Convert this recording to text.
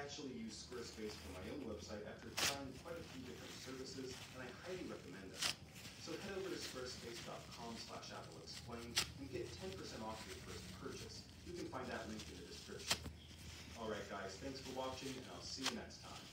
actually use Squarespace for my own website after trying quite a few different services, and I highly recommend them. So head over to squarespace.com/AppleExplained and get 10% off your first purchase. You can find that link in the description. Alright guys, thanks for watching, and I'll see you next time.